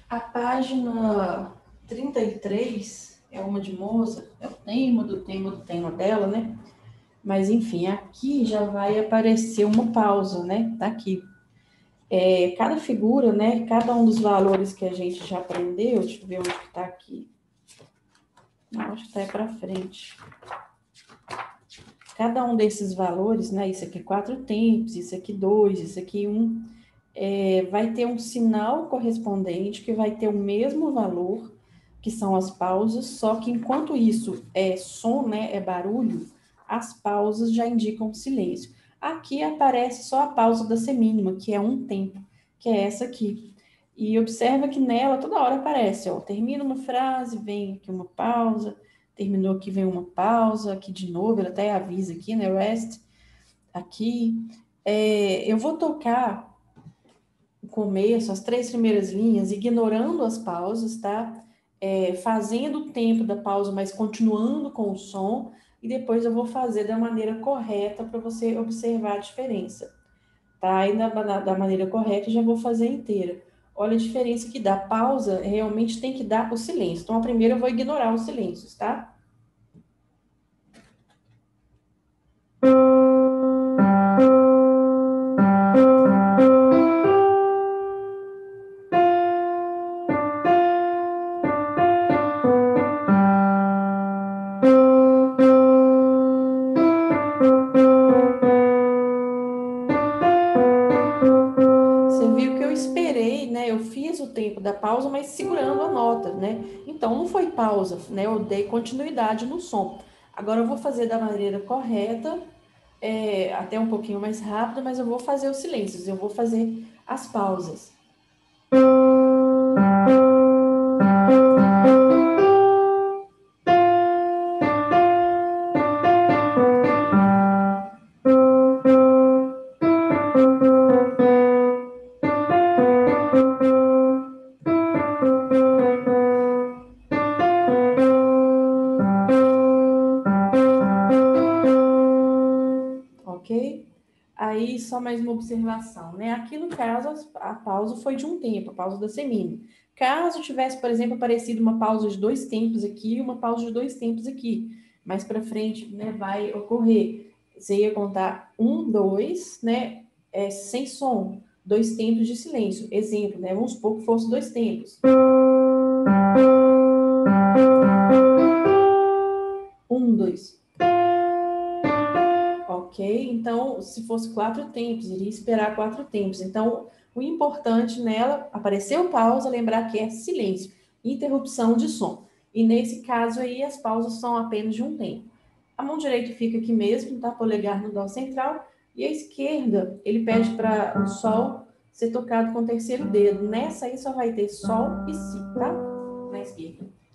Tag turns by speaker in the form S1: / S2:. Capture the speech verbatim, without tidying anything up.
S1: A página trinta e três é uma de Mozart, é o tema do tema do tema dela, né? Mas, enfim, aqui já vai aparecer uma pausa, né? Tá aqui. É, cada figura, né? Cada um dos valores que a gente já aprendeu, deixa eu ver onde que tá aqui. Não, acho que tá aí pra frente. Cada um desses valores, né? Isso aqui é quatro tempos, isso aqui dois, isso aqui um. É, vai ter um sinal correspondente que vai ter o mesmo valor, que são as pausas, só que enquanto isso é som, né, é barulho, as pausas já indicam silêncio. Aqui aparece só a pausa da semínima, que é um tempo, que é essa aqui. E observa que nela toda hora aparece, ó, termina uma frase, vem aqui uma pausa, terminou aqui, vem uma pausa, aqui de novo, ele até avisa aqui, né, rest, aqui. É, eu vou tocar o começo, as três primeiras linhas, ignorando as pausas, tá? É, fazendo o tempo da pausa, mas continuando com o som, e depois eu vou fazer da maneira correta para você observar a diferença, tá? E na, na, da maneira correta eu já vou fazer inteira. Olha a diferença que dá. Pausa realmente tem que dar o silêncio. Então, a primeira eu vou ignorar os silêncios, tá? Você viu que eu esperei, né? Eu fiz o tempo da pausa, mas segurando a nota, né? Então não foi pausa, né? Eu dei continuidade no som. Agora eu vou fazer da maneira correta, é, até um pouquinho mais rápido, mas eu vou fazer os silêncios, eu vou fazer as pausas. Ok? Aí, só mais uma observação, né? Aqui, no caso, a pausa foi de um tempo, a pausa da semínima. Caso tivesse, por exemplo, aparecido uma pausa de dois tempos aqui e uma pausa de dois tempos aqui, mais para frente, né, vai ocorrer. Você ia contar um, dois, né, é, sem som, dois tempos de silêncio. Exemplo, né? Vamos supor que fosse dois tempos. Um, dois. Ok? Então, se fosse quatro tempos, iria esperar quatro tempos. Então, o importante nela, apareceu pausa, lembrar que é silêncio, interrupção de som. E nesse caso aí, as pausas são apenas de um tempo. A mão direita fica aqui mesmo, tá? Polegar no dó central. E a esquerda, ele pede para o sol ser tocado com o terceiro dedo. Nessa aí só vai ter sol e si, tá? Na esquerda.